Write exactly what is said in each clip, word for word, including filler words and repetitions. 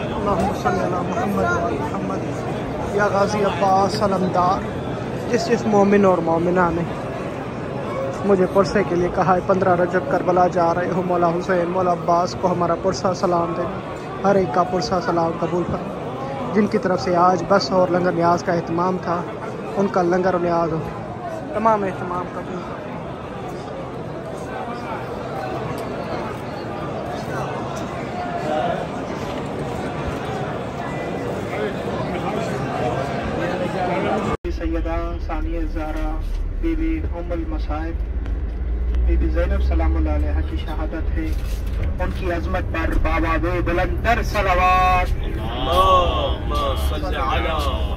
اللہم صلی علی محمد و محمد یا غازی عباس علمدار، جس جس مومن اور مومنہ نے مجھے پرسے کے لیے کہا ہے پندرہ رجب کربلا جا رہے ہو، مولا حسین مولا عباس کو ہمارا پرسہ سلام دینا، ہر ایک کا پرسہ سلام قبول کرنا۔ جن کی طرف سے آج بس اور لنگر نیاز کا اہتمام تھا، ان کا لنگر و نیاز ہو تمام اہتمام قبول کرنا۔ سیدہ ثانیہ زہرا بی بی ام المصائب بی بی زینب سلام اللہ علیہ کی شہادت ہے، ان کی عظمت پر بابا بے بلند تر صلوات اللہم صل علی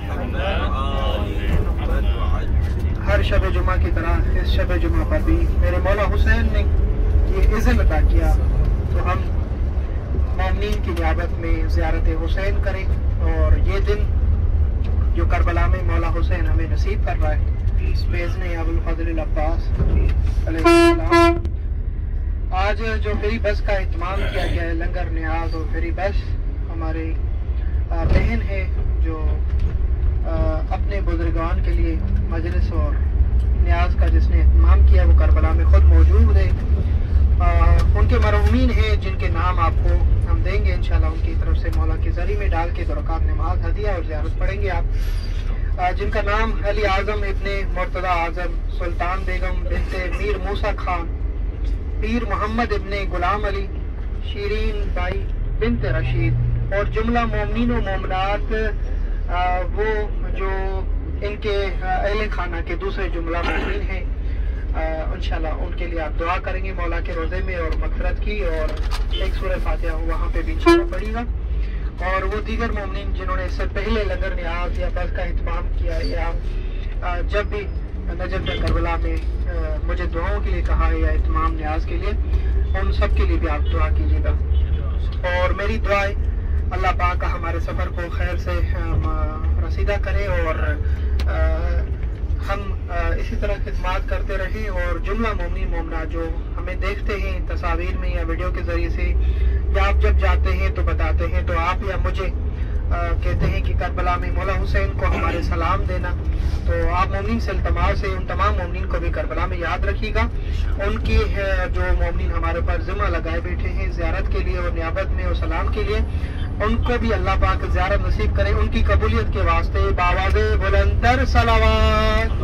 محمد۔ ہر شب جمعہ کی طرح اس شب جمعہ پر بھی میرے مولا حسین نے یہ اذن عطا کیا تو ہم مومنین کی نیابت میں زیارت حسین کریں، اور یہ دن جو کربلا میں مولا حسین ہمیں نصیب کر رہا ہے، بیزن ابو الفضل العباس علیہ السلام۔ آج جو فری بس کا اہتمام کیا گیا ہے، لنگر نیاز اور فری بس، ہمارے بہن ہے جو اپنے بزرگان کے لیے مجلس اور نیاز کا جس نے اہتمام کیا، وہ کربلا میں خود موجود ہے۔ ان کے مرحومین ہیں جن کے نام آپ کو ہم دیں گے انشاءاللہ، ان کی طرف سے مولا کی زری میں ڈال کے درکات نماز ہدیہ اور زیارت پڑھیں گے آپ، جن کا نام علی اعظم ابن مرتضی اعظم، سلطان بیگم بنت میر موسیٰ خان، پیر محمد ابن غلام علی، شیرین بائی بنت رشید، اور جملہ مومنین و مومنات وہ جو ان کے اہل خانہ کے دوسرے جملہ مومنین ہیں، انشاءاللہ ان کے لیے آپ دعا کریں گے مولا کے روزے میں اور مغفرت کی، اور ایک سورہ فاتحہ وہاں پہ بھی انشاءاللہ پڑھے گا۔ اور وہ دیگر مومنین جنہوں نے اس سے پہلے لنگر نیاز یا بس کا اہتمام کیا، یا جب بھی نجف یا کربلا میں مجھے دعاؤں کے لیے کہا ہے یا اہتمام نیاز کے لیے، ان سب کے لیے بھی آپ دعا کیجیے گا۔ اور میری دعائیں اللہ پاک ہمارے سفر کو خیر سے رسیدہ کرے، اور ہم اسی طرح خدمات کرتے رہیں، اور جملہ مومنین مومنات جو ہمیں دیکھتے ہیں تصاویر میں یا ویڈیو کے ذریعے سے، یا آپ جب جاتے ہیں تو بتاتے ہیں، تو آپ یا مجھے کہتے ہیں کہ کربلا میں مولا حسین کو ہمارے سلام دینا، تو آپ مومنین سے التماس ہے ان تمام مومنین کو بھی کربلا میں یاد رکھیے گا۔ ان کی جو مومنین ہمارے پر ذمہ لگائے بیٹھے ہیں زیارت کے لیے اور نیابت میں اور سلام کے لیے، ان کو بھی اللہ پاک زیارت نصیب کرے، ان کی قبولیت کے واسطے باواد بلندر صلوات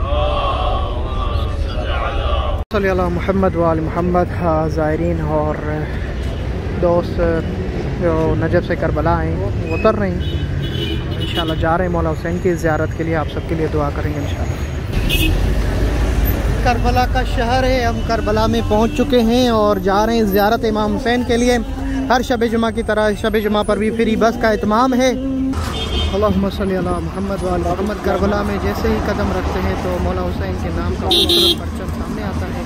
صلی اللہ محمد و آل محمد۔ زائرین اور دوست جو نجف سے کربلا آئے وہ اتر رہے ہیں، انشاءاللہ جا رہے ہیں مولا حسین کی زیارت کے لیے، آپ سب کے لیے دعا کریں گے انشاءاللہ۔ کربلا کا شہر ہے، ہم کربلا میں پہنچ چکے ہیں اور جا رہے ہیں زیارت امام حسین کے لیے۔ ہر شب جمعہ کی طرح شب جمعہ پر بھی فری بس کا اہتمام ہے۔ اللہم صلی علی محمد و آل محمد۔ کربلا میں جیسے ہی قدم رکھتے ہیں تو مولا حسین کے نام کا خوبصورت پرچم سامنے آتا ہے۔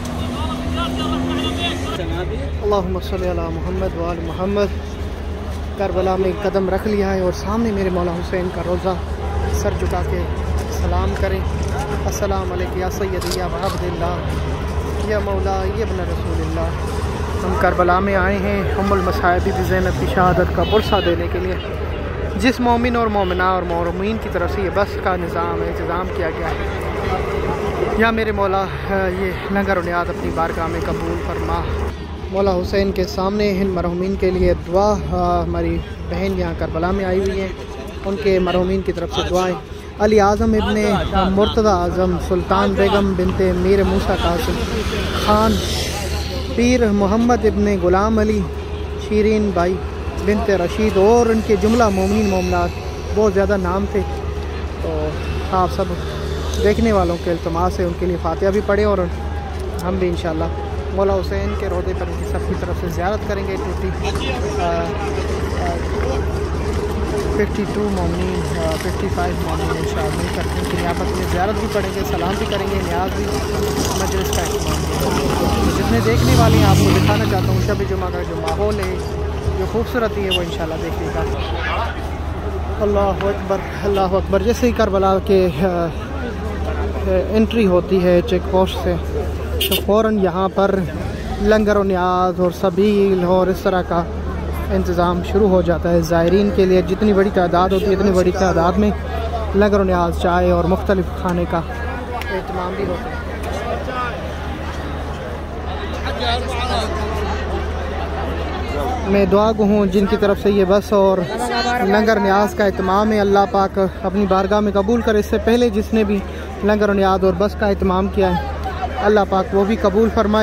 اللہم صلی علی محمد و آل محمد۔ کربلا میں قدم رکھ لیا ہے اور سامنے میرے مولا حسین کا روزہ، سر جھکا کے سلام کریں، السلام علیکم یا سیدی یا عبد اللہ یا مولا یا ابن رسول اللہ۔ ہم کربلا میں آئے ہیں ام المصائب بی بی زینب کی شہادت کا پرسہ دینے کے لیے، جس مومن اور مومنہ اور مومین کی طرف سے یہ بس کا نظام انتظام کیا گیا ہے، یا میرے مولا یہ لنگر و نیاز اپنی بارگاہ میں قبول فرما۔ مولا حسین کے سامنے ان مرحومین کے لیے دعا، ہماری بہن یہاں کربلا میں آئی ہوئی ہیں، ان کے مرحومین کی طرف سے دعائیں۔ علی اعظم ابن مرتضی اعظم، سلطان بیگم بنت میر موسیٰ خان، پیر محمد ابن غلام علی، شیرین بائی بنت رشید، اور ان کے جملہ مومنین مومنات، بہت زیادہ نام تھے، تو آپ سب دیکھنے والوں کے التماس سے ان کے لیے فاتحہ بھی پڑھیں، اور ہم بھی انشاءاللہ مولا حسین کے روضے پر ان کی سب کی طرف سے زیارت کریں گے۔ ٹوٹی ففٹی ٹو مومنین ففٹی فائیو مومنین انشاءاللہ مل کر ان کی نیابت میں زیارت بھی پڑھیں گے، سلام بھی کریں گے، نیاز بھی، مجلس کا اہتمام بھی۔ جتنے دیکھنے والے ہیں آپ کو دکھانا چاہتا ہوں شب جمعہ کا جو ماحول ہے، جو خوبصورتی ہے، وہ انشاءاللہ دیکھیے گا۔ اللہ اکبر اللہ اکبر۔ جیسے ہی کربلا کے انٹری ہوتی ہے چیک پوسٹ سے، تو فوراً یہاں پر لنگر و نیاز اور سبیل اور اس طرح کا انتظام شروع ہو جاتا ہے زائرین کے لیے. جتنی بڑی تعداد ہوتی ہے اتنی بڑی تعداد میں لنگر و نیاز، چائے اور مختلف کھانے کا اہتمام بھی ہوتا ہے. میں دعا گو ہوں جن کی طرف سے یہ بس اور لنگر نیاز کا اہتمام ہے، اللہ پاک اپنی بارگاہ میں قبول کرے. اس سے پہلے جس نے بھی لنگر و نیاز اور بس کا اہتمام کیا ہے اللہ پاک وہ بھی قبول فرمائے.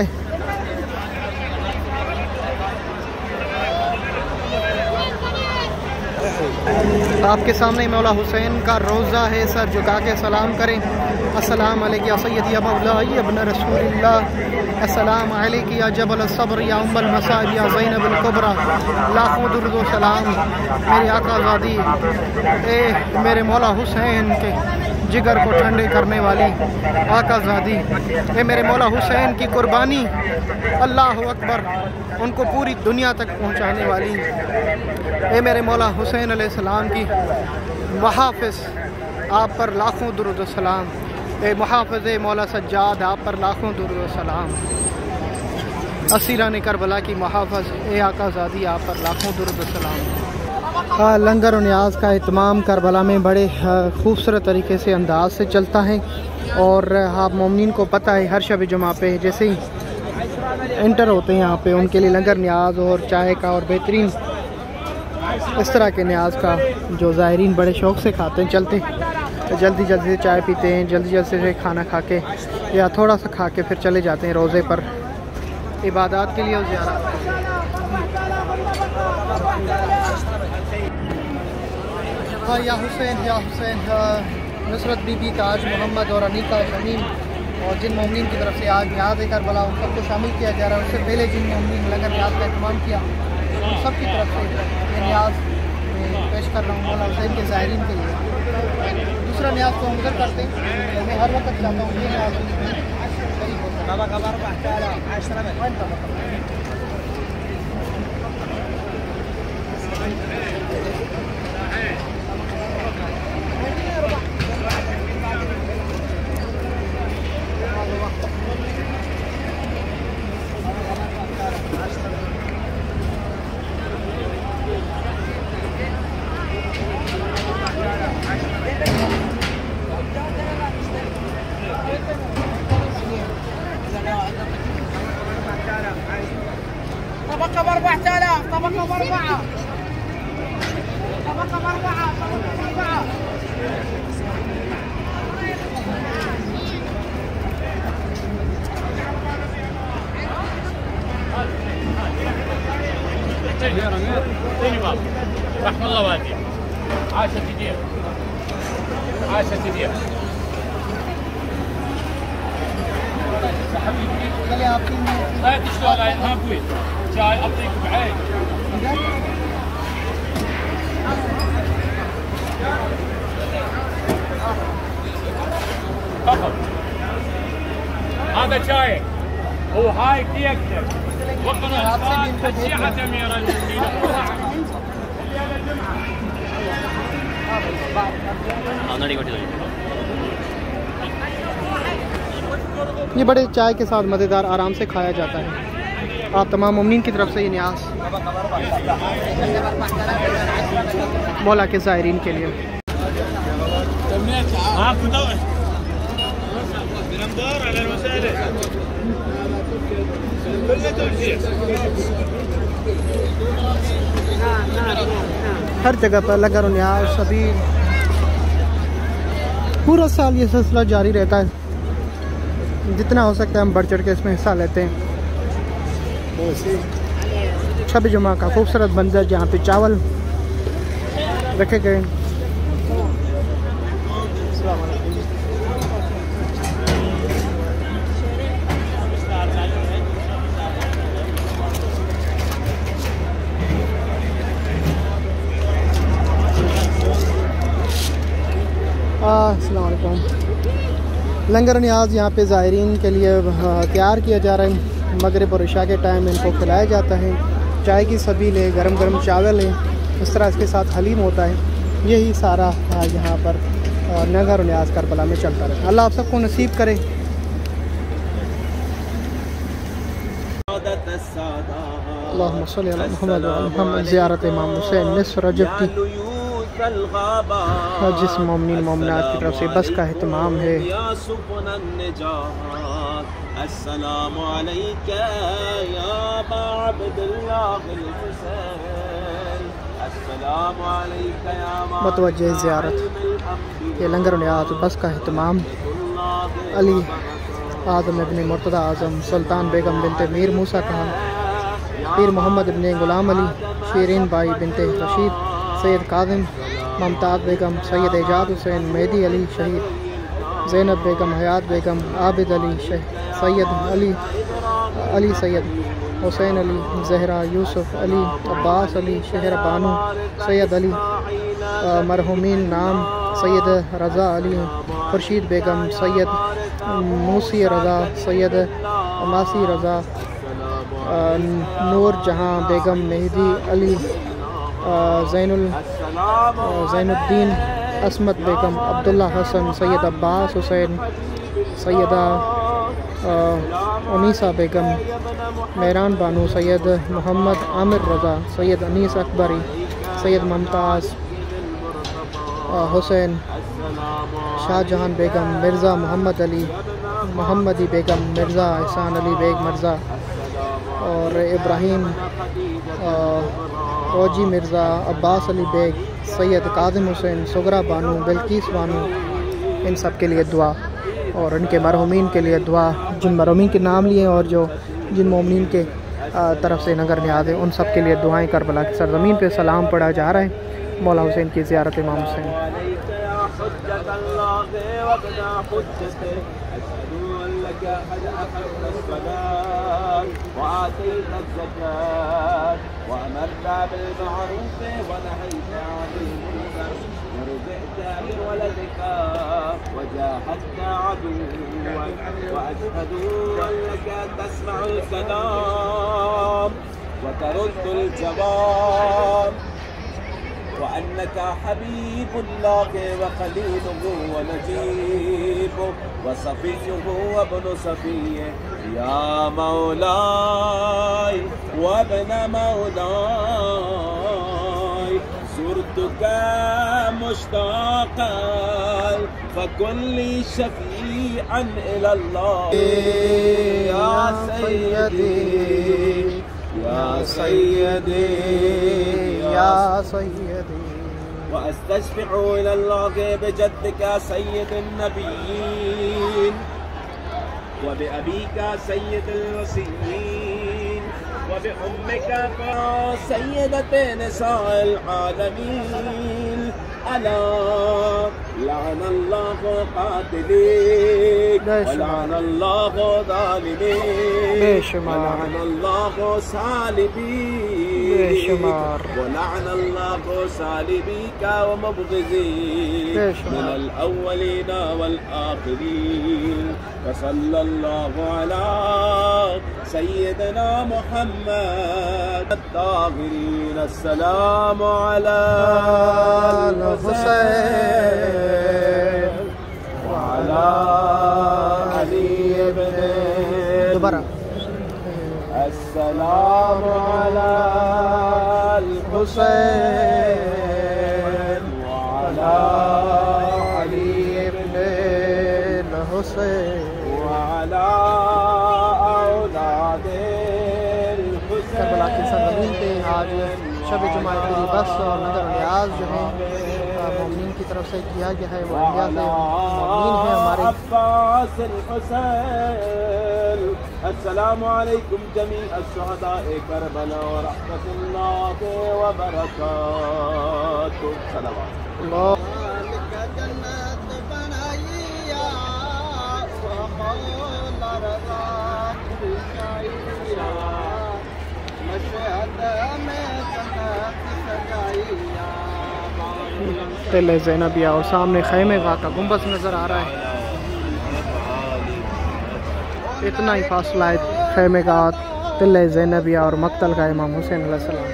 آپ کے سامنے مولا حسین کا روضہ ہے، سر جھکا کے سلام کریں. السلام علیکم یا سیدی یا مولائی ابن رسول اللہ، السلام علیکم یا جبل الصبر یا ام المصائب یا زینب الکبریٰ. لاکھوں درود و سلام میرے آقا زادی، اے میرے مولا حسین کے جگر کو ٹھنڈے کرنے والی آقا زادی، اے میرے مولا حسین کی قربانی اللہ اکبر ان کو پوری دنیا تک پہنچانے والی، اے میرے مولا حسین علیہ السلام کی محافظ، آپ پر لاکھوں درود و سلام. اے محافظ مولا سجاد، آپ پر لاکھوں درود و سلام. اسیران کربلا کی محافظ اے آقا زادی، آپ پر لاکھوں درود و سلام. لنگر و نیاز کا اہتمام کربلا میں بڑے خوبصورت طریقے سے انداز سے چلتا ہے، اور آپ مومنین کو پتہ ہے ہر شب جمعہ پہ جیسے ہی انٹر ہوتے ہیں یہاں پہ ان کے لیے لنگر نیاز اور چائے کا اور بہترین اس طرح کے نیاز کا جو زائرین بڑے شوق سے کھاتے ہیں، چلتے جلدی جلدی سے چائے پیتے ہیں، جلدی جلدی سے کھانا کھا کے یا تھوڑا سا کھا کے پھر چلے جاتے ہیں روزے پر عبادات کے لیے اور زیارت. ہاں یا حسین یا حسین، نصرت بی بی تاج محمد اور انیکا شمیم اور جن مومنین کی طرف سے آج نیاز کربلا ان سب کو شامل کیا جا رہا ہے. اس سے پہلے جن مومنین لنگر نیاز کا اہتمام کیا ان سب کی طرف سے یہ نیاز پیش کر رہا ہوں مولا حسین کے زائرین کے لیے. دوسرا نیاز کو ہم ادھر کرتے ہیں، میں ہر وقت چاہتا ہوں یہ نیاز قریب ہوتا ہے. طبقة بأربعة آلاف، طبقة بأربعة، طبقة بأربعة، طبقة بأربعة. رحم الله والديك، عاشت ايديك، عاشت ايديك. لا تشتغل على ما ابوي جاي اعطيك بعين. فقط هذا شايك وهاي كيكتك وقنا تشيعة امير المؤمنين. یہ بڑے چائے کے ساتھ مزیدار آرام سے کھایا جاتا ہے. آپ تمام مومنین کی طرف سے یہ نیاز مولا کے زائرین کے لیے. ہر جگہ پر لنگر و نیاز ابھی پورا سال یہ سلسلہ جاری رہتا ہے. جتنا ہو سکتا ہے ہم بڑھ چڑھ کے اس میں حصہ لیتے ہیں. شب جمعہ کا خوبصورت منظر جہاں پہ چاول رکھے گئے. السلام علیکم. لنگر نیاز یہاں پہ زائرین کے لیے تیار کیا جا رہا ہے. مغرب اور عشاء کے ٹائم ان کو کھلایا جاتا ہے. چائے کی سبیل ہے، گرم گرم چاول ہے، اس طرح اس کے ساتھ حلیم ہوتا ہے. یہی سارا یہاں پر لنگر نیاز کربلا میں چلتا رہے. اللہ آپ سب کو نصیب کرے. اللہم صلی علی محمد و علی محمد زیارت امام حسین نصف رجب کی جس مومنین مومنات کی طرف سے بس کا اہتمام ہے۔ السلام علیکہ یا ابا عبد اللہ الحسین، السلام علیکہ یا متوجہ زیارت یہ لنگر و نیاز بس کا اہتمام علی اعظم ابن مرتضی اعظم، سلطان بیگم بنت میر موسیٰ خان، پیر محمد ابن غلام علی، شیرین بائی بنت رشید، سید کاظم، ممتاز بیگم، سید اعجاز حسین، مہدی علی شہید، زینب بیگم، حیات بیگم، عابد علی، سید علی علی سید حسین علی، زہرا، یوسف علی، عباس علی، شہر بانو، سید علی، مرحومین نام سید رضا علی، خورشید بیگم، سید موسی رضا، سید ماسی رضا، نور جہاں بیگم، مہدی علی، زین ال زین الدین، عصمت بیگم، عبداللہ حسن، سید عباس حسین، سیدہ انیسہ بیگم، مہران بانو، سید محمد عامر رضا، سید انیس اکبری، سید ممتاز حسین، شاہ جہان بیگم، مرزا محمد علی، محمدی بیگم، مرزا احسان علی بیگ مرزا، اور ابراہیم روجی مرزا، عباس علی بیگ، سید کاظم حسین، سغرا بانو، بلقیس بانو، ان سب کے لیے دعا اور ان کے مرحومین کے لیے دعا، جن مرحومین کے نام لیے اور جو جن مومنین کے طرف سے نگر نیاز ہے ان سب کے لیے دعائیں کربلا کی سرزمین پہ سلام پڑھا جا رہا ہے مولا حسین کی زیارت امام حسین۔ وآتيت الزكاة وأمرت بالمعروف ونهيت عن المنكر ورزقت من ولدك وجاهدت عدوك وأشهد أنك تسمع الكلام وترد الجواب وأنك حبيب الله وخليله ونجيبه وصفيه وابن صفيه يا مولاي وابن مولاي زرتك مشتاقا فكن لي شفيعا إلى الله يا سيدي يا سيدي یا سیدی وأستشفع إلى الله بجدك سيد النبيين وبأبيك سيد الوصيين وبأمك سيدة نساء العالمين ألا لعن الله قاتليك ولعن الله ظالميك ولعن الله سالبيك ولعن الله سالبيك ومبغضيك من الأولين والآخرين وصلى الله على سيدنا محمد الطاهرين السلام على الحسين وعلى علي بن دوبارہ السلام على الحسين وعلى علی بن الحسین وعلى أولاد الحسين کربلا کی سرزمین پہ آج شب جمعہ پوری بس اور نظر نیاز جو ہے مومنین کی طرف سے کیا گیا ہے، وہ انبیاء سے مومنین ہیں ہمارے عباس الحسین۔ السلام علیکم جمیع الشہداء کربلا ورحمۃ اللہ وبرکاتہ۔ صلوات اللہ تل زینبیہ اور سامنے خیمے غا کا گنبد نظر آ رہا ہے، اتنا ہی فاصلہ ہے خیمے غا، تل زینبیہ اور مقتل کا امام حسین علیہ السلام۔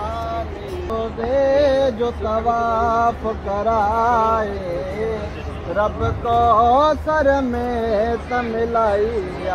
جو طواف کرائے رب کو سر میں تملائیا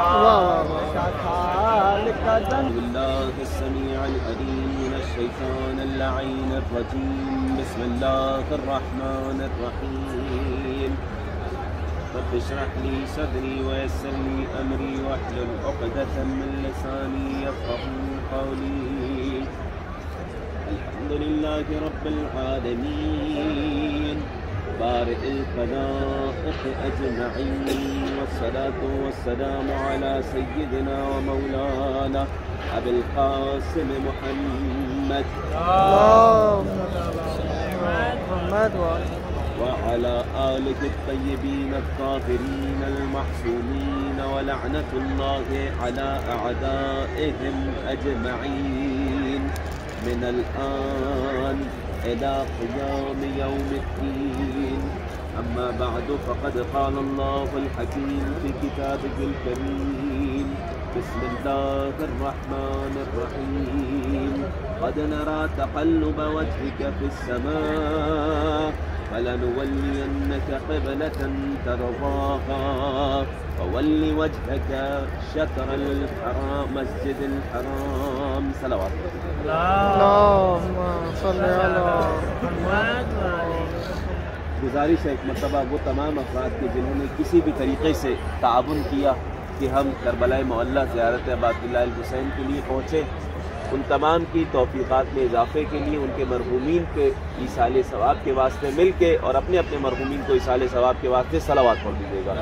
بالله السميع العليم من الشيطان اللعين الرجيم بسم الله الرحمن الرحيم رب اشرح لي صدري ويسر لي أمري واحلل عقدة من لساني يفقهوا قولي الحمد لله رب العالمين بارئ الخلائق أجمعين والصلاة والسلام على سيدنا ومولانا أبي القاسم محمد وعلى آله الطيبين الطاهرين المحسومين ولعنة الله على أعدائهم أجمعين من الآن إلى قيام يوم الدين أما بعد فقد قال الله الحكيم في كتابه الكريم بسم الله الرحمن الرحيم قد نرى تقلب وجهك في السماء فلنولينك قبلة ترضاها فول وجهك شطر الحرام مسجد الحرام صلوات اللهم صل على گزارش ہے ایک مرتبہ وہ تمام افراد کے جنہوں نے کسی بھی طریقے سے تعاون کیا کہ ہم کربلا معلیٰ زیارت عباد اللہ الحسین کے لیے پہنچے، ان تمام کی توفیقات میں اضافے کے لیے ان کے مرحومین کے ایصال ثواب کے واسطے مل کے اور اپنے اپنے مرحومین کو ایصال ثواب کے واسطے صلوات پڑھ دیجیے گا۔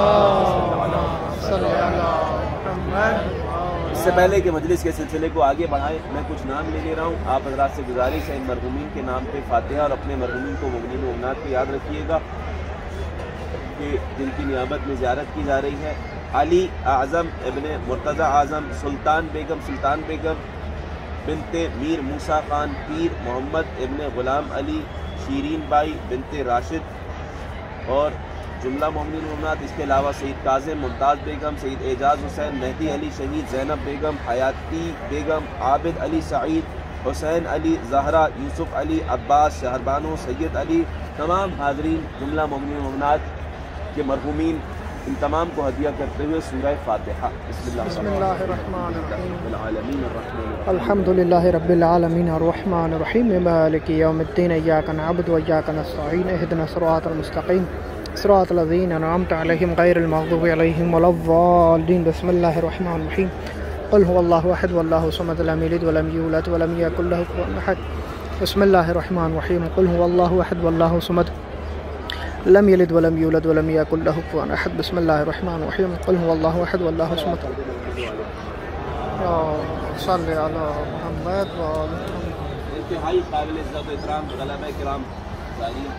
اس سے پہلے کہ مجلس کے سلسلے کو آگے بڑھائیں میں کچھ نام لے لے رہا ہوں، آپ حضرات سے گزارش ہے ان مرحومین کے نام پہ فاتحہ اور اپنے مرحومین کو مومنین و مومنات کو یاد رکھیے گا کہ جن کی نیابت میں زیارت کی جا رہی ہے۔ علی اعظم ابن مرتضی اعظم، سلطان بیگم سلطان بیگم بنت میر موسیٰ خان پیر، محمد ابن غلام علی، شیرین بائی بنت راشد اور جملہ مومنین مومنات، اس کے علاوہ سید کاظم، ممتاز بیگم، سید اعجاز حسین، مہدی علی شہید، زینب بیگم، حیاتی بیگم، عابد علی سعید، حسین علی، زہرا، یوسف علی، عباس، شہربانو، سید علی، تمام حاضرین جملہ مومنین مومنات کے مرحومین ان تمام کو ہدیہ کرتے ہوئے سورہ فاتحہ۔ بسم اللہ الرحمن الرحیم العالمین الرحمن الحمد للہ رب العالمین الرحمن الرحیم مالک یوم الدین ایاک نعبد و ایاک نستعین اهدنا الصراط المستقیم صراط الذین انعمت علیہم غیر المغضوب علیہم ولا الضالین۔ بسم اللہ الرحمن الرحیم قل هو اللہ احد واللہ الصمد لم یلد ولم یولد ولم یکن له کفوا احد۔ بسم اللہ الرحمن الرحیم قل هو اللہ احد واللہ الصمد لم يلد ولم يولد ولم يكن له كفوا احد۔ بسم الله الرحمن الرحيم قل هو الله احد والله الصمد صل على محمد وآل محمد۔ انتہائی قابل عزت و احترام علماء کرام حاضرین،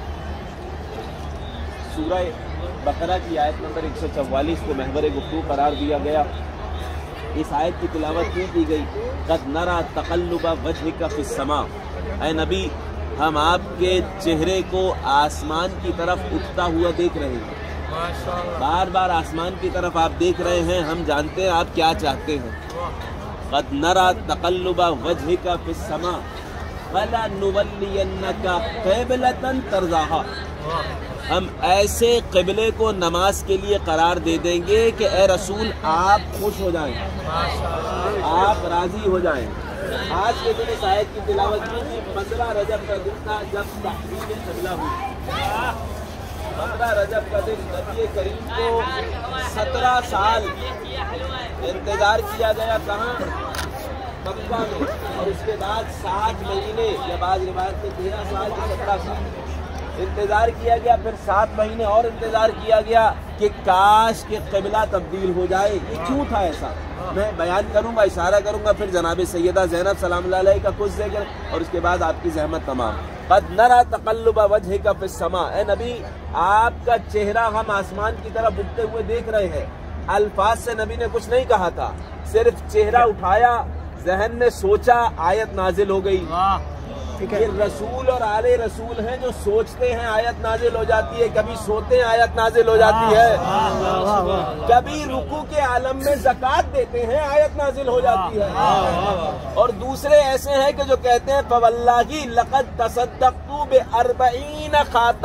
سورہ بقرہ کی آیت نمبر ایک سو چوالیس کو محور گفتگو قرار دیا گیا۔ اس آیت کی تلاوت کی کی گئی قد نرى تقلب وجهك في السماء، اے نبی ہم آپ کے چہرے کو آسمان کی طرف اٹھتا ہوا دیکھ رہے ہیں، بار بار آسمان کی طرف آپ دیکھ رہے ہیں، ہم جانتے ہیں آپ کیا چاہتے ہیں۔ قد نرى تقلب وجهك في السماء فلنولينك قبلة ترضاها، ہم ایسے قبلے کو نماز کے لیے قرار دے دیں گے کہ اے رسول آپ خوش ہو جائیں، آپ راضی ہو جائیں۔ آج کے دن اس آیت کی تلاوت کی تھی، پندرہ رجب کا دن تھا جب تحویل قبلہ ہوئی۔ پندرہ رجب کا دن نبی کریم کو سترہ سال انتظار کیا گیا، کہاں؟ مکہ میں، اور اس کے بعد سات مہینے یا بعض روایت میں تیرہ سال یا سترہ سال انتظار کیا گیا، پھر سات مہینے اور انتظار کیا گیا کہ کاش کہ قبلہ تبدیل ہو جائے۔ یہ کیوں تھا ایسا؟ میں بیان کروں گا، اشارہ کروں گا، پھر جناب سیدہ زینب سلام اللہ علیہ کا کچھ ذکر اور اس کے بعد آپ کی زحمت تمام۔ قد نرى تقلب وجهك في السماء، اے نبی آپ کا چہرہ ہم آسمان کی طرف اٹھتے ہوئے دیکھ رہے ہیں۔ الفاظ سے نبی نے کچھ نہیں کہا تھا، صرف چہرہ اٹھایا، ذہن نے سوچا، آیت نازل ہو گئی۔ یہ رسول اور آل رسول ہیں جو سوچتے ہیں آیت نازل ہو جاتی ہے، کبھی سوتے ہیں آیت نازل ہو جاتی ہے، کبھی رکوع کے عالم میں زکوٰۃ دیتے ہیں آیت نازل ہو جاتی ہے، اور دوسرے ایسے ہیں کہ جو کہتے ہیں فواللہ لقد تصدقت باربعین خاتم،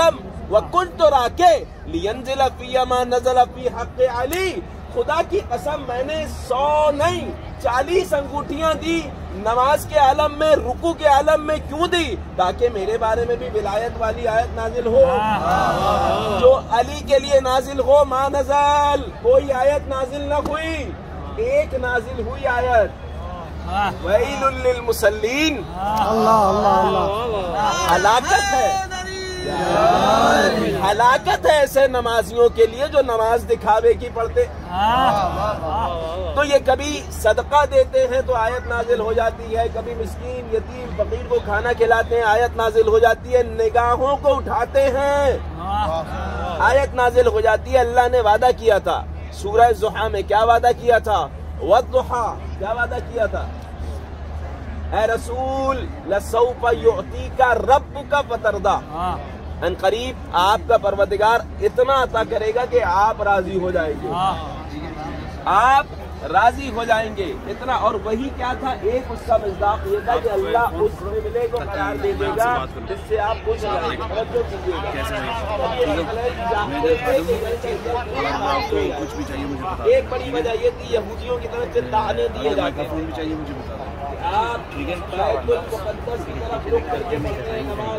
वकुन्त राके लियंजिल फी मा नज़ल फी हक़ अली। खुदा की कसम मैंने सौ नहीं चालीस अंगूठियां दी नमाज के आलम में, रुकू के आलम में क्यों दी? ताकि मेरे बारे में भी विलायत वाली आयत नाजिल हो जो अली के लिए नाजिल हो। मा नज़ल, कोई आयत नाजिल न हुई, एक नाजिल हुई आयत वैलुल लिल मुसल्लीन। अल्लाह अल्लाह अल्लाह। हलाकत है, हलाकत है ऐसे नमाजियों के लिए जो नमाज दिखावे की पढ़ते। तो ये कभी सदका देते हैं तो आयत नाजिल हो जाती है, कभी मिस्कीन यतीम फकीर को खाना खिलाते हैं आयत नाजिल हो जाती है, निगाहों को उठाते हैं आयत नाजिल हो जाती है। अल्लाह ने वादा किया था सूरह ज़ुहा में, क्या वादा किया था? वद्दुहा, क्या वादा किया था? ऐ रसूल लसौफा युअतीका रब्बुका फतरदा, अन करीब आपका परवरदिगार इतना अता करेगा कि आप राजी हो जाएंगे, आप राजी हो जाएंगे इतना। और वही क्या था? एक उसका मिज़दाक़ ये था कि अल्लाह उस क़िबले को करार दे देगा जिससे आप खुश हो जाएंगे। तवज्जो कीजिएगा। एक बड़ी वजह ये थी यहूदियों की तरफ से ताने दिए जाते हैं, आप बैतुल मुक़द्दस की तरफ रुख करके पढ़ते हैं नमाज,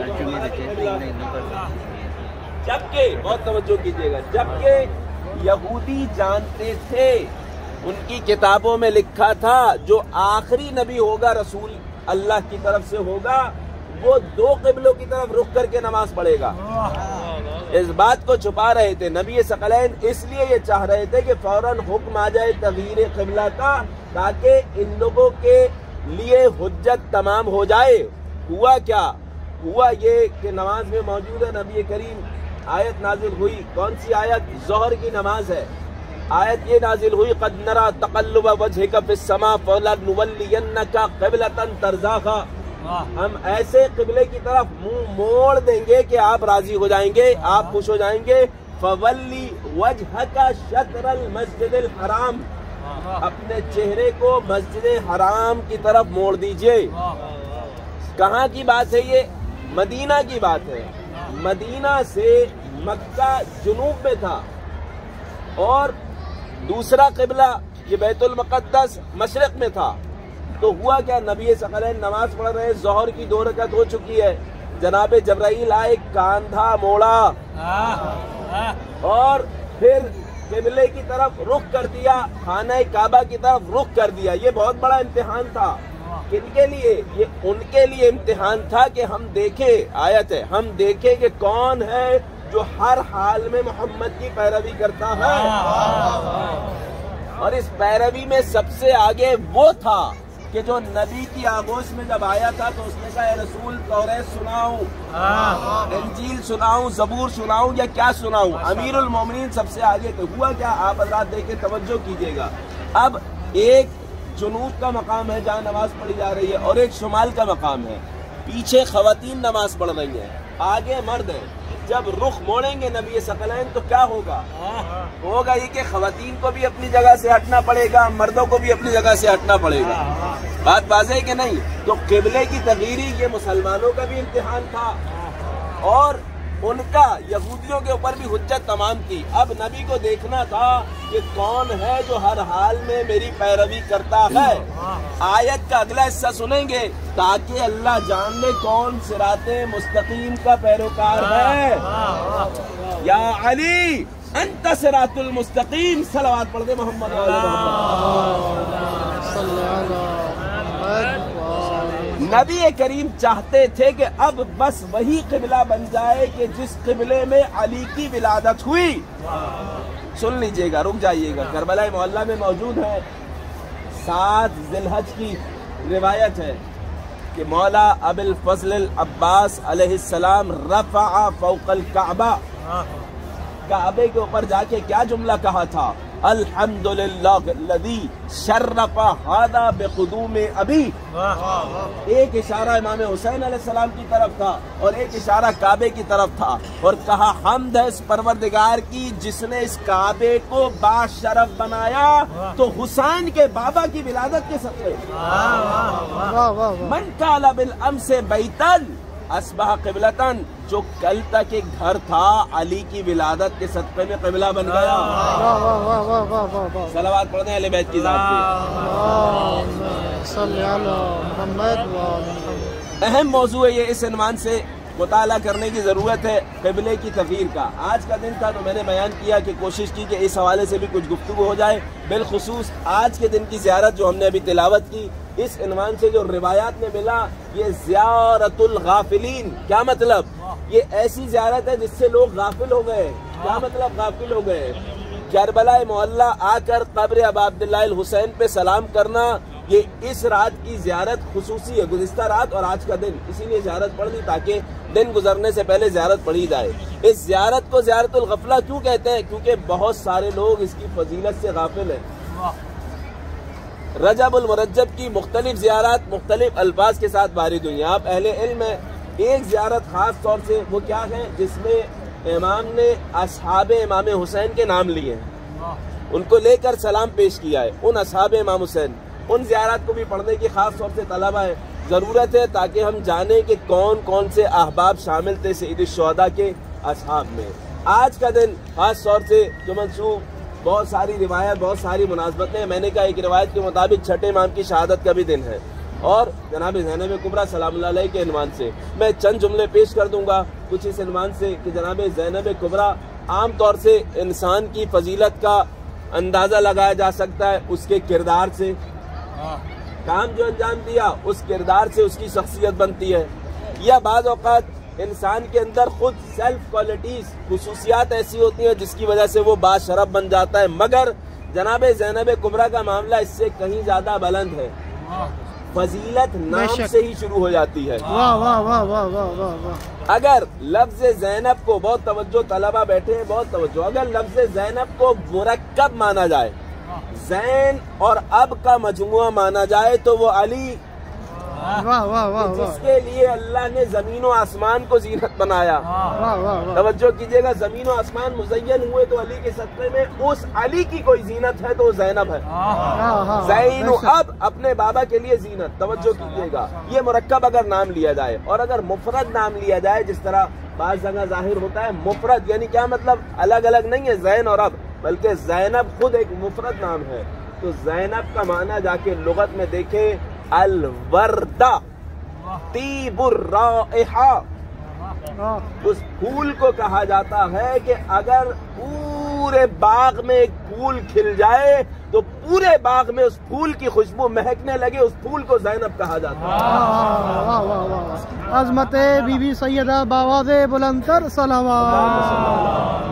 जबकि बहुत तवज्जो कीजिएगा, जबकि यहूदी जानते थे, उनकी किताबों में लिखा था जो आखिरी नबी होगा रसूल अल्लाह की तरफ से होगा वो दो क़िबलों की तरफ रुख करके नमाज पढ़ेगा। इस बात को छुपा रहे थे नबी सकलैन, इसलिए ये चाह रहे थे कि फौरन हुक्म आ जाए तग़यीर क़िबला का, ताकि इन लोगों के लिए हुज्जत तमाम हो जाए। हुआ क्या? हुआ ये कि नमाज में मौजूद है नबी करीम, आयत नाजिल हुई। कौन सी आयत? ज़ोहर की नमाज है। आयत ये नाजिल हुई क़द नरा तक़ल्लुब वजहिका फ़िस्समा फ़लनुवल्लियन्नका क़िबलतन तर्ज़ाहा, हम ऐसे क़िबले की तरफ मुंह मोड़ देंगे कि आप राजी हो जाएंगे, आप खुश हो जाएंगे। फ़वल्ली वजहका शत्रल मस्जिदिल हराम, अपने चेहरे को मस्जिद हराम की तरफ मोड़ दीजिए। कहाँ की बात है ये? मदीना की बात है। मदीना से मक्का जुनूब में था और दूसरा क़िबला ये बैतुल मुक़द्दस मशरिक़ में था। तो हुआ क्या? नबी सकलैन नमाज पढ़ रहे, ज़ोहर की दो रकत हो चुकी है, जनाबे जब्राइल आए, कांधा मोड़ा और फिर क़िबले की तरफ रुख कर दिया, खाना काबा की तरफ रुख कर दिया। ये बहुत बड़ा इम्तिहान था। किनके लिए? ये उनके लिए इम्तिहान था कि हम देखें, आयत है, हम देखें कि कौन है जो हर हाल में मोहम्मद की पैरवी करता है। और इस पैरवी में सबसे आगे वो था कि जो नबी की आगोश में जब आया था तो उसने कहा ए रसूल तौरेत सुनाऊं, इंजील सुनाऊं, ज़बूर सुनाऊं या क्या सुनाऊं? अमीरुल मोमिनीन सबसे आगे। तो हुआ क्या? आप हज़रात देखें, तवज्जो कीजिएगा। अब एक जुनूब का मकाम है जहाँ नमाज पढ़ी जा रही है और एक शुमाल का मकाम है। पीछे ख़वातीन नमाज पढ़ रही हैं, आगे मर्द हैं। जब रुख मोड़ेंगे नबी सकलैन तो क्या होगा? होगा ये कि ख़वातीन को भी अपनी जगह से हटना पड़ेगा, मर्दों को भी अपनी जगह से हटना पड़ेगा। बात वाज़ेह है कि नहीं? तो क़िबले की तग़यीरी ये मुसलमानों का भी इम्तिहान था और उनका यहूदियों के ऊपर भी हुज्जत तमाम थी। अब नबी को देखना था कि कौन है जो हर हाल में मेरी पैरवी करता है। आयत का अगला हिस्सा सुनेंगे ताकि अल्लाह जान ले कौन सिराते मुस्तकीम का पैरोकार है। या अली अंत सिरातुल मुस्तकीम, सलावत पढ़ दे मोहम्मद नबी करीम चाहते थे कि अब बस वही क़िबला बन जाए कि जिस क़िबले में अली की विलादत हुई। सुन लीजिएगा, रुक जाइएगा, करबला मोहल्ला में मौजूद है। सात ज़िलहज की रिवायत है कि मौला अबुल फज़ल अब्बास अलैहिस्सलाम रफ़अ फ़ौक़ल काबा, काबे के ऊपर जाके क्या जुमला कहा था? अल्हम्दुलिल्लाहिल्लज़ी शर्रफ़ हादा बिक़ुदूम अबी। एक इशारा इमाम हुसैन अलैहिस्सलाम की तरफ था और एक इशारा काबे की तरफ था और कहा हम्द है इस परवरदिगार की जिसने इस काबे को बाशरफ बनाया तो हुसैन के बाबा की विलादत के सदक़े। मन काला बिल अम्स बैतन अस्बह क़िबलतन, जो कल तक एक घर था अली की विलादत के सदक़े में क़िबला बन गया। वाह वाह वाह वाह वाह वाह वाह। सलावत पढ़ते हैं अहले बैत की ज़ात पे। अहम मौजू है ये, इस इन्वान से मुताला करने की ज़रूरत है क़िबले की तग़यीर का। आज का दिन था तो मैंने बयान किया कि कोशिश की कि इस हवाले से भी कुछ गुफ्तगू हो जाए। बिलखुसूस आज के दिन की ज़ियारत जो हमने अभी तिलावत की, इस इन्वान से जो रिवायात में मिला, ये ज़ियारतुल गाफिलीन। क्या मतलब? ये ऐसी ज़ियारत है जिससे लोग गाफिल हो गए। क्या मतलब गाफिल हो गए? करबला मोहल्ला आकर कब्र अबा अब्दुल्लाह अल हुसैन पे सलाम करना, ये इस रात की ज़ियारत खुसूसी है, गुज़िश्ता रात और आज का दिन, इसीलिए ज़ियारत पढ़ ली ताकि दिन गुजरने से पहले ज़ियारत पढ़ी जाए। इस ज़ियारत को ज़ियारतुल गफला क्यों कहते हैं? क्योंकि बहुत सारे लोग इसकी फजीलत से गाफिल हैं। रजबुल मुरज्जब की मुख्तलिफ ज़ियारत मुख्तलिफ अल्फाज के साथ वारिद हुई हैं। आप अहले इल्म है, एक ज़ियारत खास तौर से वो क्या है जिसमें इमाम ने असहाबे इमाम हुसैन के नाम लिए हैं, उनको लेकर सलाम पेश किया है, उन असहाबे इमाम हुसैन। उन ज़ियारत को भी पढ़ने की खास तौर से तलब है, ज़रूरत है, ताकि हम जानें कि कौन कौन से अहबाब शामिल थे सईद शुहदा के असहाब में। आज का दिन खास तौर से जो मंसूब बहुत सारी रिवायत, बहुत सारी मुनासबतें, मैंने कहा एक रिवायत के मुताबिक छठे इमाम की शहादत का भी दिन है और जनाब ज़ैनब कुबरा सलामुल्लाह अलैह के इन्वान से मैं चंद जुमले पेश कर दूंगा कुछ इस इन्वान से कि जनाब ज़ैनब कुबरा आम तौर से इंसान की फजीलत का अंदाज़ा लगाया जा सकता है उसके किरदार से। काम जो अंजाम दिया उस किरदार से उसकी शख्सियत बनती है, या बाज़ औक़ात इंसान के अंदर खुद सेल्फ क्वालिटीज खुसूसियात ऐसी होती हैं जिसकी वजह से वो बाशरफ बन जाता है। मगर जनाब ज़ैनब कुबरा का मामला इससे कहीं ज्यादा बुलंद है। फजीलत नाम से ही शुरू हो जाती है। वाह वाह वाह वाह वाह वाह वाह। अगर लफ्ज़ ज़ैनब को, बहुत तवज्जो, तलबा बैठे हैं, बहुत तवज्जो, अगर लफ्ज़ ज़ैनब को मुरक्कब माना जाए, ज़ैन और अब का मजमुआ माना जाए, तो वो अली वाह वाह वाह, जिसके लिए अल्लाह ने जमीन और आसमान को जीनत बनाया। वाह वाह। तवज्जो कीजिएगा, जमीन और आसमान मुज़य्यन हुए तो अली के सदक़े में उस अली की कोई जीनत है तो ज़ैनब है। ज़ैन अब अपने बाबा के लिए जीनत। तवज्जो कीजिएगा, ये मुरक्कब अगर नाम लिया जाए, और अगर मुफरद नाम लिया जाए, जिस तरह बाज़ जगह जाहिर होता है मुफरद, यानी क्या मतलब अलग अलग नहीं है ज़ैन और अब, बल्कि ज़ैनब खुद एक मुफरद नाम है। तो ज़ैनब का माना जाके लुगत में देखे अलवर्दा तीबुर राइहा, उस फूल को कहा जाता है कि अगर पूरे बाग में एक फूल खिल जाए तो पूरे बाग में उस फूल की खुशबू महकने लगे, उस फूल को ज़ैनब कहा जाता है। अज़मते बीबी सैयदा बावाज़े बुलंदतर सलावत।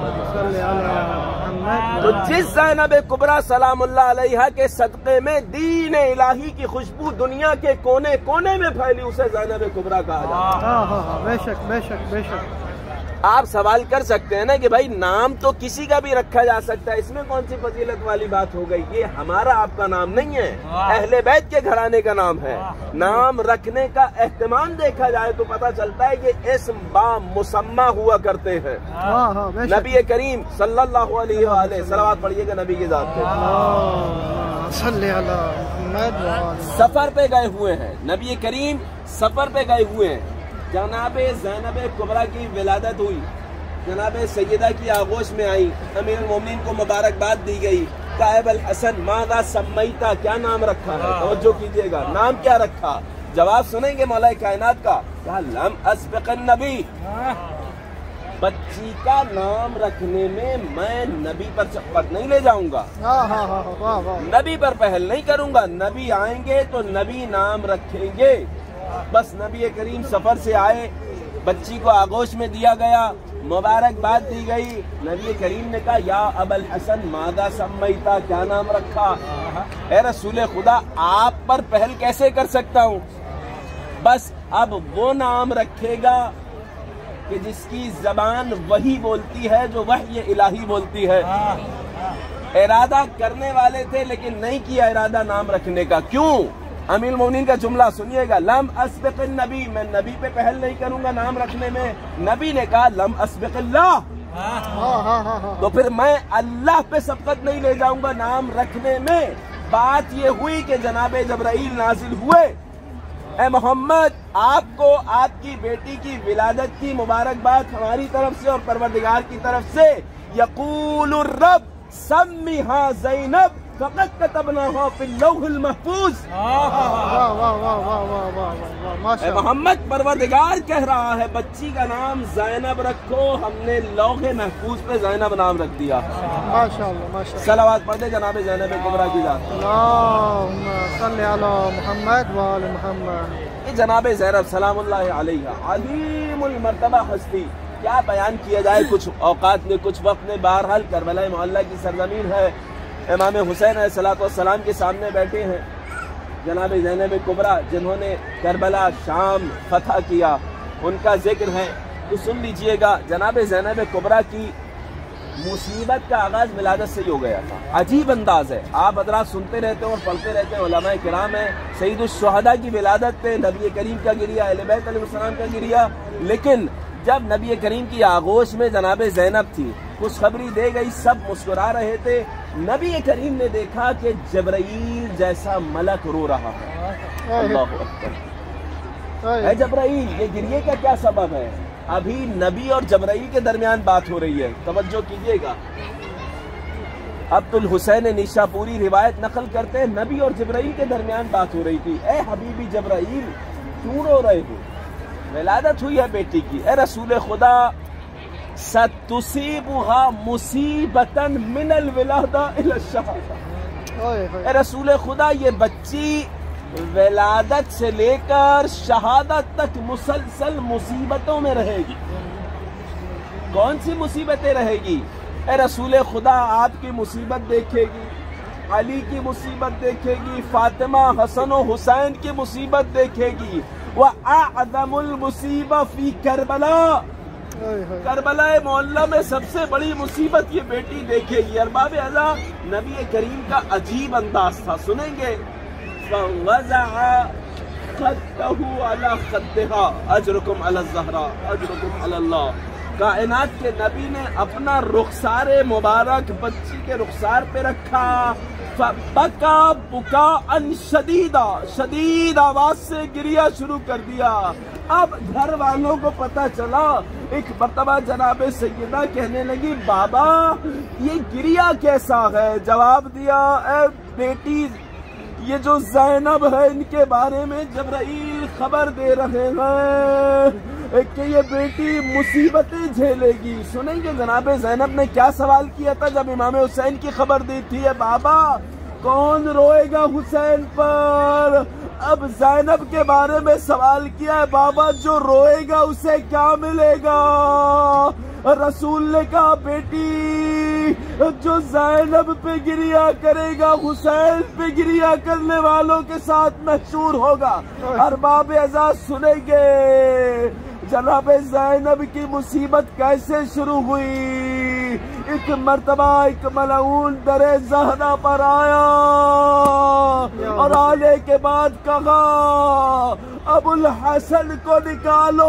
तो जिस ज़ैनब कुबरा सलामुल्लाह अलैहा के सदक़े में दीन इलाही की खुशबू दुनिया के कोने कोने में फैली, उसे ज़ैनब कुबरा कहा जाता है। बेशक बेशक बेशक। आप सवाल कर सकते हैं ना कि भाई नाम तो किसी का भी रखा जा सकता है, इसमें कौन सी फजीलत वाली बात हो गई? ये हमारा आपका नाम नहीं है, अहले बैत के घराने का नाम है। नाम रखने का एहतमाम देखा जाए तो पता चलता है ये इस्म बा मुसम्मा हुआ करते हैं। नबी करीम सल्लल्लाहु अलैहि वसल्लम, सलावत पढ़िएगा नबी की ज़ात पे। सफर पे गए हुए हैं नबी करीम, सफर पे गए हुए हैं। जनाबे ज़ैनब कुबरा की विलादत हुई, जनाबे सैयदा की आगोश में आई, अमीरुल मोमिनीन को मुबारकबाद दी गई। कायबल हसन मादा सम्मईता, क्या नाम रखा है? तवज्जो कीजिएगा, नाम क्या रखा? जवाब सुनेंगे मौला कायनात का। कहा लम अस्बिक़न नबी, बच्ची का नाम रखने में मैं नबी पर चप्पट नहीं ले जाऊंगा, नबी पर पहल नहीं करूंगा। नबी आएंगे तो नबी नाम रखेंगे। बस नबी करीम सफर से आए, बच्ची को आगोश में दिया गया, मुबारकबाद दी गई। नबी करीम ने कहा या अबल हसन मादा सम्मईता, क्या नाम रखा? ए रसूल खुदा, आप पर पहल कैसे कर सकता हूँ? बस अब वो नाम रखेगा कि जिसकी जबान वही बोलती है जो वही इलाही बोलती है। इरादा करने वाले थे लेकिन नहीं किया इरादा नाम रखने का। क्यों? अमीरुल मोमिनीन का जुमला सुनिएगा, लम अस्बिक़िन नबी, मैं नबी पे पहल नहीं करूंगा नाम रखने में। नबी ने कहा लम अस्बिक़िल्लाह, तो फिर मैं अल्लाह पे सबकत नहीं ले जाऊंगा नाम रखने में। बात ये हुई कि जनाबे जबराइल नाजिल हुए, اے محمد آپ کو آپ کی بیٹی کی ولادت کی مبارکباد ہماری طرف سے اور پروردگار کی طرف سے. یقول الرب سمیھا زینب فقد کتبناها فی اللوح المحفوظ. اے محمد پروردگار کہہ رہا ہے بچی کا نام زینب رکھو، ہم نے لوح محفوظ پہ زینب نام رکھ دیا. ماشاءاللہ ماشاءاللہ. صلوات پڑھ دے جناب زینب کبریٰ کی ذات. اللہم صلی علی محمد و آل محمد. یہ جناب زینب سلام اللہ علیہ عظیم المرتبہ ہستی، کیا بیان کیا جائے. کچھ اوقات میں کچھ وقت میں بہرحال کربلا معلیٰ کی سرزمین ہے. امام حسین علیہ الصلوۃ والسلام کے سامنے بیٹھے ہیں جناب زینب کبریٰ جنہوں نے کربلا شام فتح کیا، ان کا ذکر ہے تو سن لیجئے گا. جناب زینب کبریٰ کی مصیبت کا آغاز ولادت سے ہی ہو گیا تھا. عجیب انداز ہے، آپ حضرات سنتے رہتے ہیں اور پڑھتے رہتے ہیں. علماء کرام ہیں، سید الشہداء کی ولادت پہ نبی کریم کا گریہ، اہل بیت علیہ السلام کا گریہ. لیکن جب نبی کریم کی آغوش میں جناب زینب تھی، خوشخبری دے گئی، سب مسکرا رہے تھے. نبی کریم نے دیکھا کہ جبرائیل جیسا ملک رو رہا ہے. اللہ اکبر. اے جبرائیل، یہ گریے کا کیا سبب ہے؟ ابھی نبی اور جبرائیل کے درمیان بات ہو رہی ہے، توجہ کیجئے گا. عبد الحسین نیشا پوری روایت نقل کرتے ہیں نبی اور جبرائیل کے درمیان بات ہو رہی تھی. اے حبیبی جبرائیل کیوں رو رہے ہو؟ ولادت ہوئی ہے بیٹی کی. اے رسول خدا سَتُصِيبُهَا مُصِيبَةً مِنَ الْوِلَادَةِ إِلَى الشَّهَادَةِ. اے رسول خدا یہ بچی ولادت سے لے کر شہادت تک مسلسل مصیبتوں میں رہے گی. کون سی مصیبتیں رہے گی؟ اے رسول خدا آپ کی مصیبت دیکھے گی، علی کی مصیبت دیکھے گی، فاطمہ حسن و حسین کی مصیبت دیکھے گی. وَأَعْظَمُ الْمُصِيبَةِ فِي كَرْبَلَا، کربلا معلیٰ میں سب سے بڑی مصیبت یہ بیٹی دیکھے گی. ارباب اعلیٰ نبی کریم کا عجیب انداز تھا، سنیں گے. فَوَزَعَ خَدَّهُ عَلَى خَدِّهَا أَجْرُكُمْ عَلَى الزَّهْرَاءِ أَجْرُكُمْ عَلَى اللَّهِ. کائنات کے نبی نے اپنا رخسار مبارک بچی کے رخسار پہ رکھا. فَبَكَى بُكَاءً شَدِيدًا، شدید آواز سے گریہ شروع کر دیا. اب گھر والوں کو پتا چلا. ایک مرتبہ جناب سیدہ کہنے لگی بابا یہ گریہ کیسا ہے؟ جواب دیا اے بیٹی یہ جو زینب ہے ان کے بارے میں جبرائیل خبر دے رہے ہیں کہ یہ بیٹی مصیبتیں جھیلے گی. سنیں گے جناب زینب نے کیا سوال کیا تھا جب امام حسین کی خبر دی تھی. بابا کون روئے گا حسین پر؟ اب زینب کے بارے میں سوال کیا ہے. بابا جو روئے گا اسے کیا ملے گا؟ رسول نے کہا بیٹی جو زینب پہ گریہ کرے گا حسین پہ گریہ کرنے والوں کے ساتھ محشور ہوگا. ارباب اعزاز سنیں گے جناب زینب کی مصیبت کیسے شروع ہوئی. ایک مرتبہ ایک ملعون در زہرا پر آیا اور آنے کے بعد کہا ابو الحسن کو نکالو.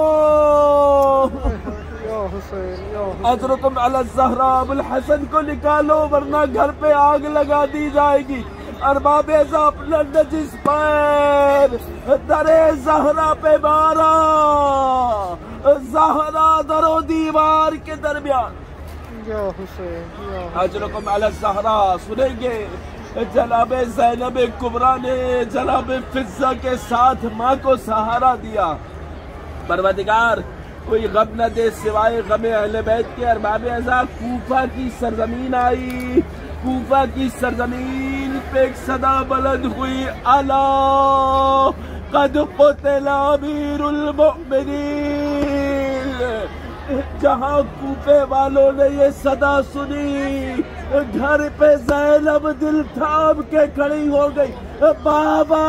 اجرکم علی الزہرا، ابو الحسن کو نکالو ورنہ گھر پہ آگ لگا دی جائے گی. ارباب اعزاز اپنا نجس پیر در زہرا پہ مارا. زہرا در و دیوار کے درمیان. اجرکم علی الزہرا. سنیں گے جناب زینب کبریٰ نے جناب فضہ کے ساتھ ماں کو سہارا دیا. پروردگار کوئی غم نہ دے سوائے غم اہل بیت کے. ارباب اعزاز کوفہ کی سرزمین آئی. کوفہ کی سرزمین پہ ایک صدا بلند ہوئی الا قد قتل امیر المؤمنین. جہاں کوفے والوں نے یہ صدا سنی گھر پہ زینب دل تھام کے کھڑی ہو گئی. بابا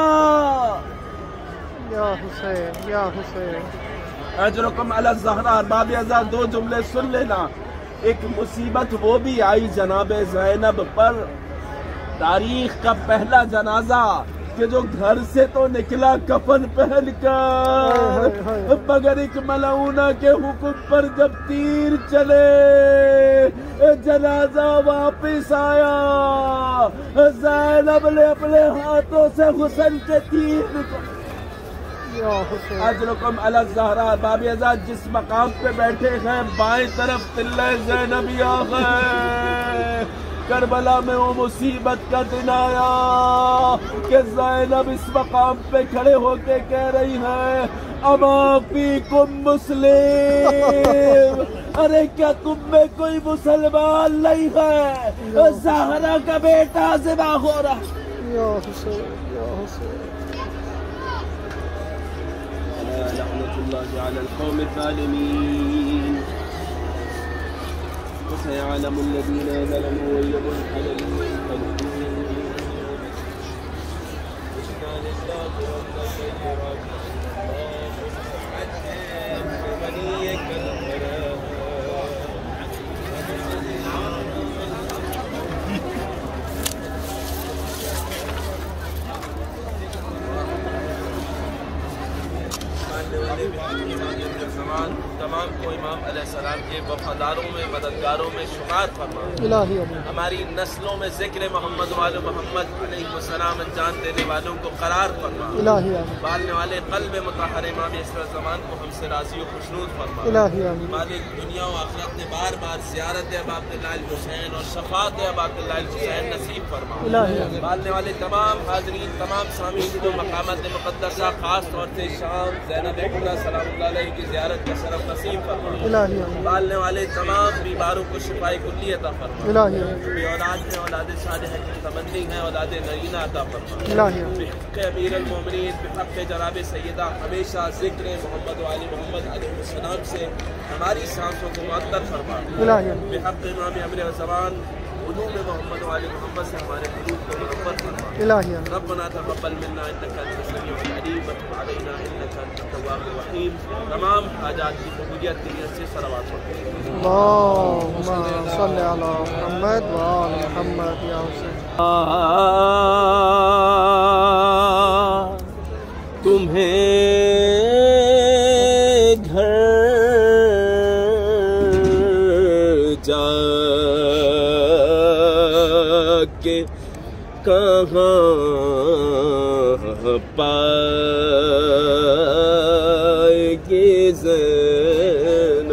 یا حسین یا حسین. اجرکم علی الزہرا. ارباب اعزاز دو جملے سن لینا. ایک مصیبت وہ بھی آئی جناب زینب پر. تاریخ کا پہلا جنازہ کہ جو گھر سے تو نکلا کفن پہن کر مگر ایک ملعونہ کے حکم پر جب تیر چلے جنازہ واپس آیا. زینب نے اپنے ہاتھوں سے حسن کے تیر نکال. یا حسین اجرکم علی الزہرا. باب ازاد جس مقام پہ بیٹھے ہیں بائیں طرف تلہ زینبیہ ہے. کربلا میں وہ مصیبت کا دن آیا کہ زینب اس مقام پہ کھڑے ہو کے کہہ رہی ہیں اما فیکم مسلم. ارے کیا تم میں کوئی مسلمان نہیں ہے؟ زہرا کا بیٹا ذبح ہو رہا. یا حسین یا حسین. لعنت اللہ علی القوم الظالمین. وسيعلم الذين ظلموا وينقلبون منقلبون. تمام کو امام علیہ السلام کے وفاداروں میں مددگاروں میں شمار فرما. الہی آمین. ہماری نسلوں میں ذکر محمد وال محمد علیہ السلام انجام دینے والوں کو قرار فرما. الہی آمین. بالنے والے قلب مطہر امام اسر زمان کو ہم سے راضی و خوشنود فرما. الہی آمین. مالک دنیا و آخرت نے بار بار زیارت ابا عبداللہ الحسین اور شفاعت ابا عبداللہ الحسین نصیب فرما. الہی آمین. بالنے والے تمام حاضرین تمام سامعین کو مقامات مقدسہ خاص طور سے شام زینب کبریٰ سلام اللہ علیہ کی زیارت کا شرف نصیب فرما. الہی آمین. بالنے والے تمام بیماروں کو شفاء کلی عطا فرما. الہی آمین. بے اولاد میں اولاد صالحہ کی تمنی ہے اولاد نرینہ عطا فرما. الہی آمین. بحق امیر المومنین بحق جناب سیدہ ہمیشہ ذکر محمد و آل محمد علیہ السلام سے ہماری سانسوں کو معطر فرما. الہی آمین. بحق امام امر زمان علوم محمد و آل محمد سے ہمارے قلوب کو منور فرما. الہی آمین. ربنا تقبل منا انک انت السمیع العلیم وتب علینا انک انت التواب الرحیم. تمام حاجات کی قبولیت کی نیت سے صلوات پڑھتے ہیں. اللہم صلی علی محمد و آل محمد. یا حسین تمہیں گھر جا کے کہاں پائے گی زینب.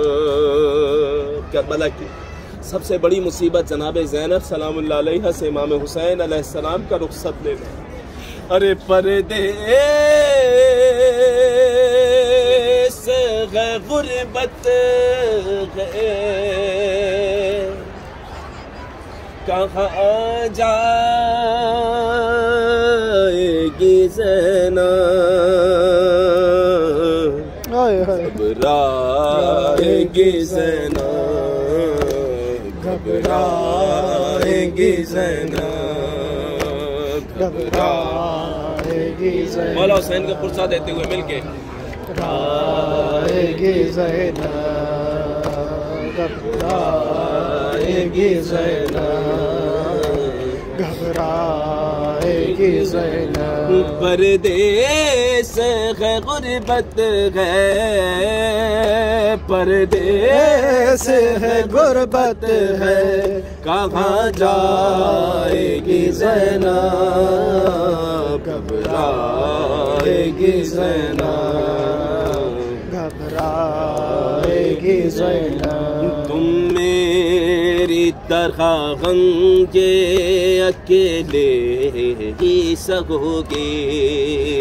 کربلا کی سب سے بڑی مصیبت جناب زینب سلام اللہ علیہ سے امام حسین علیہ السلام کا رخصت لینا. ارے پردے سے ہے غربت ہے کہاں جائے گی زینب. گھبرائے گی زینب گھبرائے گی زینب گھبرائے گی زینب. مولا حسین کا پرسہ دیتے ہوئے مل کے گھبرائے گی زینب گھبرائے گی زینب گھبرائے گی زینب. پردیس ہے غربت ہے پردیس ہے غربت ہے کہاں جائے گی زینب گھبرائے گی زینب گھبرائے گی زینب. تم میری طرح غنجے اکیلے ہی سہو گے.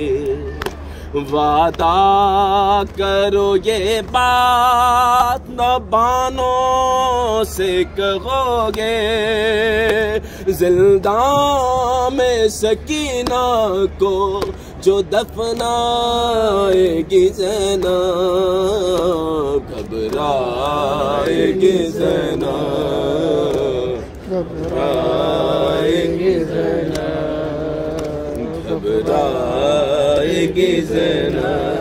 وعدہ کرو یہ بات نہ بانوں سے کہو گے. زندان میں سکینہ کو جو دفنائے گی زینب گھبرائے گی زینب گھبرائے گی زینب گھبرائے گی زینب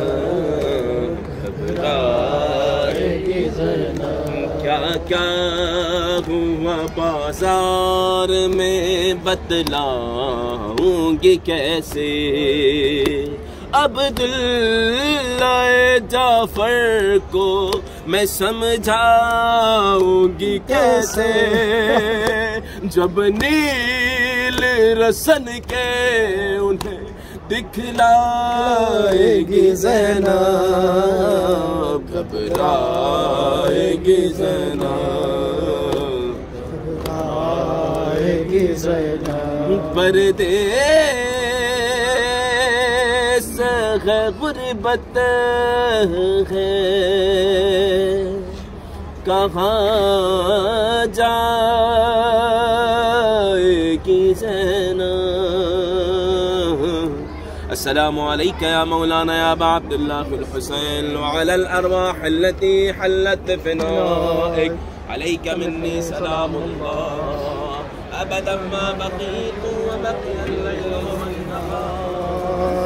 گھبرائے گی زینب. کیا کیا ہوا بازار میں بتلاؤں گی کیسے. عبداللہ جعفر کو میں سمجھاؤں گی کیسے. جب نیل رسن کے انہیں دکھلائے گی زینب گھبرائے گی زینب گھبرائے گی زینب پردیس ہے غربت ہے کہاں جائے گی زینب السلام علیکہ یا مولانا یا ابا عبداللہ فی الحسین وعلی الارواح التي حلت فنائک علیک منی سلام اللہ ابدا ما بقیت وبقی اللیل والنہار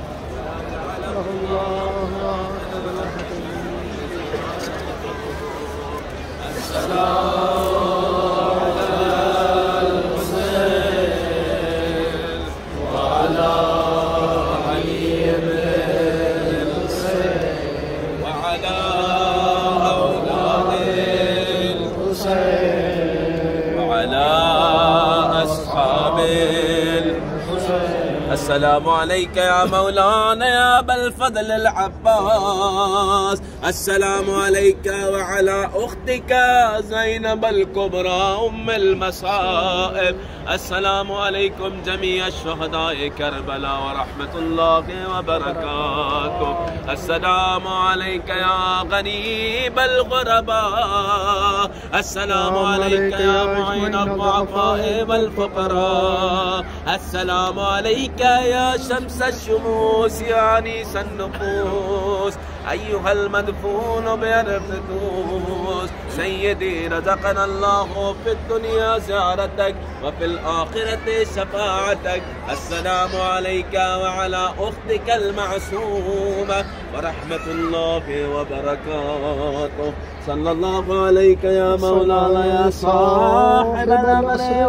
السلام عليك يا مولانا يا أبا الفضل العباس السلام عليك وعلى أختك زينب الكبرى أم المصائب السلام عليكم جميع الشهداء كربلاء ورحمة الله وبركاته السلام عليك يا غريب الغرباء السلام عليك يا معين الضعفاء والفقراء السلام عليك يا شمس الشموس يا أنيس النفوس أيها المدفون بالفتوس سيدي رزقنا الله في الدنيا زيارتك وفي الآخرة شفاعتك السلام عليك وعلى أختك المعصومة ورحمة الله وبركاته صلى الله عليك يا مولانا يا صاحب الأمر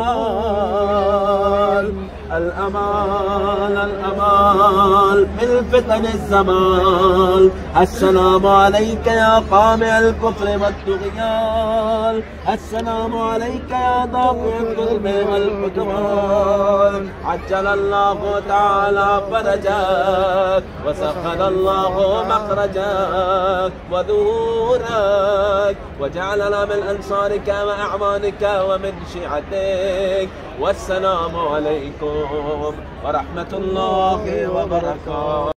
والزمان الأمان الأمان من فتن الزمان السلام عليك يا قامع الكفر والطغيان السلام عليك يا دافع الظلم والعدوان عجل الله تعالى فرجك وسخر الله مخرجك وذورك وجعلنا من أنصارك وأعوانك ومن شيعتك والسلام عليكم ورحمة الله وبركاته.